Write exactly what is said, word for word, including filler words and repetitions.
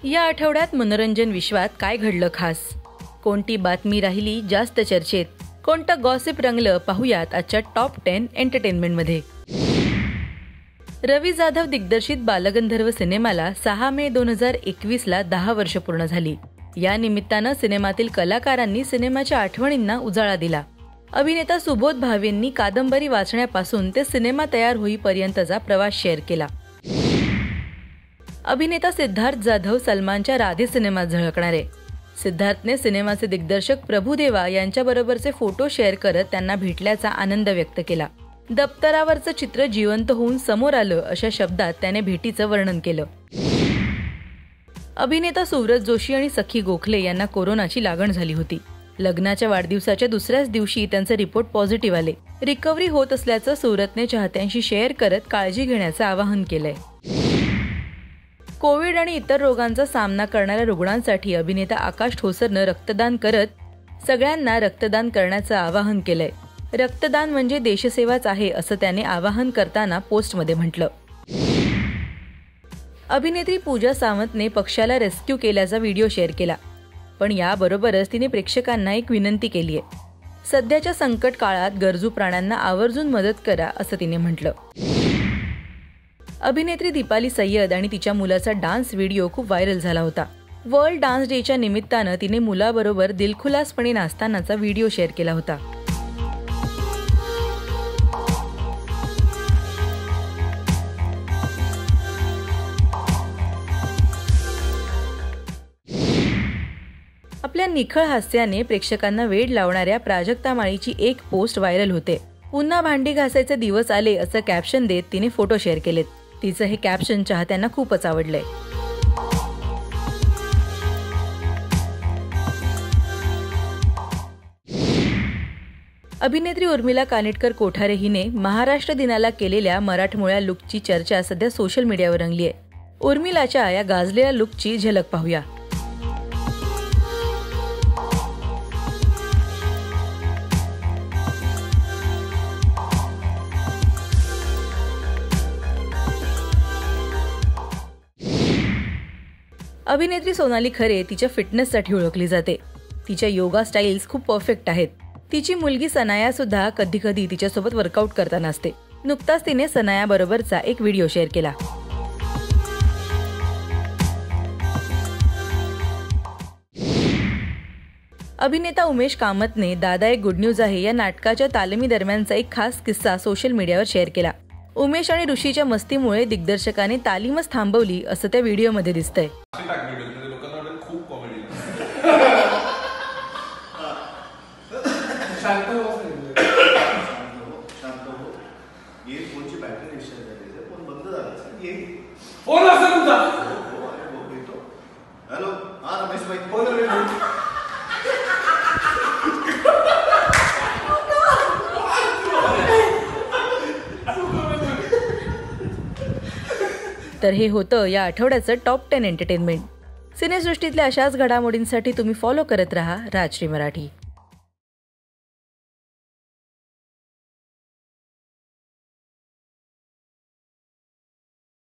या आठवड्यात मनोरंजन विश्वात काय घडलं खास? कोणती बातमी राहिली जास्त चर्चेत? कोणतं गॉसिप रंगलं पाहूयात आजच्या टॉप टेन एंटरटेनमेंटमध्ये. रवी जाधव दिग्दर्शित बालगंधर्व सिनेमाला सहा मे दोन हजार एकवीसला दहा वर्ष पूर्ण झाली. या निमित्तानं सिनेमातील कलाकारांनी सिनेमाच्या आठवणींना उजाळा दिला. अभिनेता सुबोध भावेंनी कादंबरी वाचण्यापासून ते सिनेमा तयार होईपर्यंतचा प्रवास शेअर केला. अभिनेता सिद्धार्थ जाधव सलमानच्या राधे सिनेमात झळकणार आहे. सिद्धार्थने सिनेमाचे दिग्दर्शक प्रभुदेवा यांच्याबरोबरचे फोटो शेअर करत त्यांना भेटल्याचा आनंद व्यक्त केला. दप्तरावरचं चित्र जिवंत होऊन समोर आलं अशा शब्दात त्याने भेटीचं वर्णन केलं. अभिनेता सुव्रत जोशी आणि सखी गोखले यांना कोरोनाची लागण झाली होती. लग्नाच्या वाढदिवसाच्या दुसऱ्याच दिवशी त्यांचे रिपोर्ट पॉझिटिव्ह आले. रिकव्हरी होत असल्याचं सुव्रतने चाहत्यांशी शेअर करत काळजी घेण्याचं आवाहन केलंय. कोविड आणि इतर रोगांचा सामना करणाऱ्या रुग्णांसाठी अभिनेता आकाश ठोसरनं रक्तदान करत सगळ्यांना रक्तदान करण्याचं आवाहन केलंय. रक्तदान म्हणजे देशसेवाच आहे असं त्याने आवाहन करताना पोस्टमध्ये म्हटलं. अभिनेत्री पूजा सावंतने पक्षाला रेस्क्यू केल्याचा व्हिडिओ शेअर केला. पण याबरोबरच तिने प्रेक्षकांना एक विनंती केली आहे. सध्याच्या संकट काळात गरजू प्राण्यांना आवर्जून मदत करा असं तिने म्हटलं. अभिनेत्री दीपाली सय्यद आणि तिच्या मुलाचा डान्स व्हिडिओ खूप व्हायरल झाला होता. वर्ल्ड डान्स डेच्या निमित्तानं तिने मुलाबरोबर दिलखुलासपणे नाचतानाचा व्हिडिओ शेअर केला होता. आपल्या निखळ हास्याने प्रेक्षकांना वेड लावणाऱ्या प्राजक्ता माळीची एक पोस्ट व्हायरल होते. पुन्हा भांडी घासायचे दिवस आले असं कॅप्शन देत तिने फोटो शेअर केलेत. तिचं हे कॅप्शन चाहत्यांना खूपच आवडलंय. अभिनेत्री उर्मिला कानेटकर कोठारे हिने महाराष्ट्र दिनाला केलेल्या मराठमोळ्या लुकची चर्चा सध्या सोशल मीडियावर रंगली आहे. उर्मिलाच्या या गाजलेल्या लुकची झलक पाहूया. अभिनेत्री सोनाली खरे तिच्या फिटनेससाठी ओळखली जाते. तिच्या योगा स्टाईल्स खूप परफेक्ट आहेत. तिची मुलगी सनाया सुद्धा कधी कधी तिच्यासोबत वर्कआउट करताना असते. नुकताच तिने सनाया बरोबरचा एक व्हिडिओ शेअर केला. अभिनेता उमेश कामतने दादा एक गुड न्यूज आहे या नाटकाच्या तालमी दरम्यानचा एक खास किस्सा सोशल मीडियावर शेअर केला. उमेश आणि ऋषीच्या मस्तीमुळे दिग्दर्शकाने तालीमच थांबवली असं त्या व्हिडिओमध्ये दिसतंय. तर हे होतं या आठवड्याचं टॉप टेन एंटरटेनमेंट. सिनेसृष्टीतल्या अशाच घडामोडींसाठी तुम्ही फॉलो करत राहा राजश्री मराठी.